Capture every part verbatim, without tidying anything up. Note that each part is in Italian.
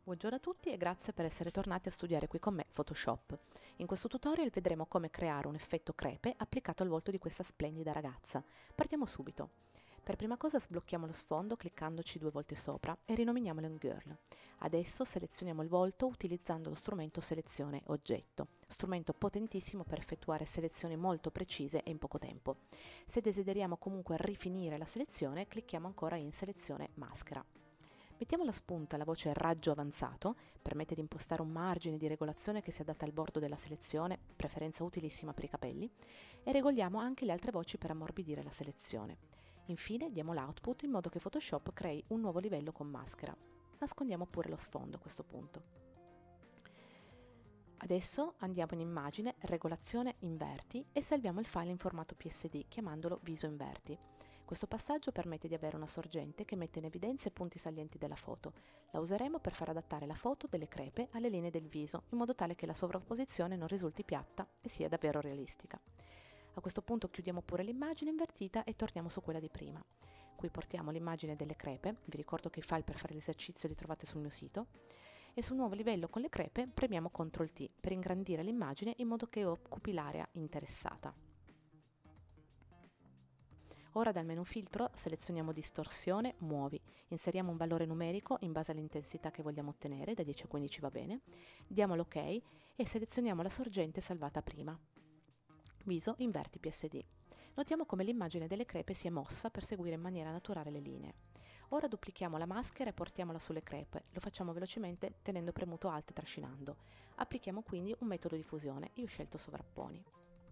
Buongiorno a tutti e grazie per essere tornati a studiare qui con me Photoshop. In questo tutorial vedremo come creare un effetto crepe applicato al volto di questa splendida ragazza. Partiamo subito. Per prima cosa sblocchiamo lo sfondo cliccandoci due volte sopra e rinominiamolo in Girl. Adesso selezioniamo il volto utilizzando lo strumento Selezione Oggetto, strumento potentissimo per effettuare selezioni molto precise e in poco tempo. Se desideriamo comunque rifinire la selezione, clicchiamo ancora in Selezione Maschera. Mettiamo alla spunta la voce raggio avanzato, permette di impostare un margine di regolazione che si adatta al bordo della selezione, preferenza utilissima per i capelli, e regoliamo anche le altre voci per ammorbidire la selezione. Infine diamo l'output in modo che Photoshop crei un nuovo livello con maschera. Nascondiamo pure lo sfondo a questo punto. Adesso andiamo in immagine, regolazione inverti e salviamo il file in formato P S D chiamandolo viso inverti. Questo passaggio permette di avere una sorgente che mette in evidenza i punti salienti della foto. La useremo per far adattare la foto delle crepe alle linee del viso, in modo tale che la sovrapposizione non risulti piatta e sia davvero realistica. A questo punto chiudiamo pure l'immagine invertita e torniamo su quella di prima. Qui portiamo l'immagine delle crepe, vi ricordo che i file per fare l'esercizio li trovate sul mio sito, e sul nuovo livello con le crepe premiamo control T per ingrandire l'immagine in modo che occupi l'area interessata. Ora dal menu filtro selezioniamo distorsione, muovi, inseriamo un valore numerico in base all'intensità che vogliamo ottenere, da dieci a quindici va bene, diamo l'ok e selezioniamo la sorgente salvata prima. Viso inverti P S D. Notiamo come l'immagine delle crepe si è mossa per seguire in maniera naturale le linee. Ora duplichiamo la maschera e portiamola sulle crepe, lo facciamo velocemente tenendo premuto Alt e trascinando. Applichiamo quindi un metodo di fusione, io ho scelto sovrapponi.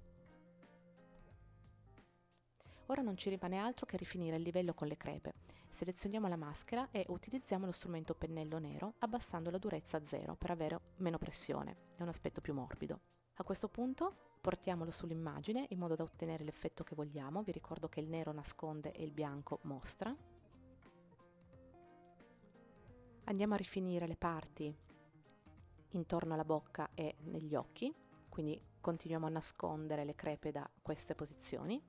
Ora non ci rimane altro che rifinire il livello con le crepe. Selezioniamo la maschera e utilizziamo lo strumento pennello nero abbassando la durezza a zero per avere meno pressione e un aspetto più morbido. A questo punto portiamolo sull'immagine in modo da ottenere l'effetto che vogliamo. Vi ricordo che il nero nasconde e il bianco mostra. Andiamo a rifinire le parti intorno alla bocca e negli occhi, quindi continuiamo a nascondere le crepe da queste posizioni.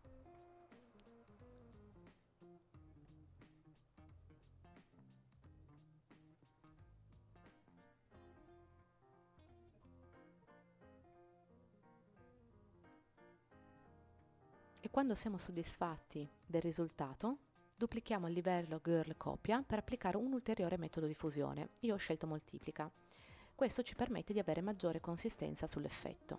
E quando siamo soddisfatti del risultato, duplichiamo il livello Girl Copia per applicare un ulteriore metodo di fusione. Io ho scelto moltiplica. Questo ci permette di avere maggiore consistenza sull'effetto.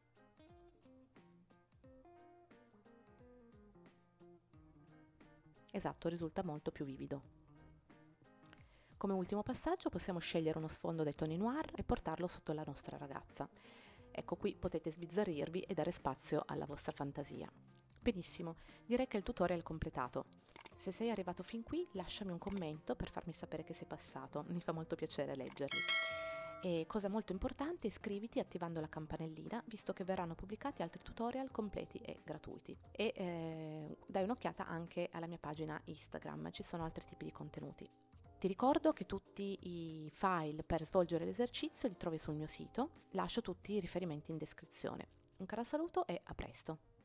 Esatto, risulta molto più vivido. Come ultimo passaggio possiamo scegliere uno sfondo dai toni noir e portarlo sotto la nostra ragazza. Ecco, qui potete sbizzarrirvi e dare spazio alla vostra fantasia. Benissimo, direi che il tutorial è completato. Se sei arrivato fin qui, lasciami un commento per farmi sapere che sei passato, mi fa molto piacere leggerli. E cosa molto importante, iscriviti attivando la campanellina, visto che verranno pubblicati altri tutorial completi e gratuiti. E eh, dai un'occhiata anche alla mia pagina Instagram, ci sono altri tipi di contenuti. Ti ricordo che tutti i file per svolgere l'esercizio li trovi sul mio sito, lascio tutti i riferimenti in descrizione. Un caro saluto e a presto!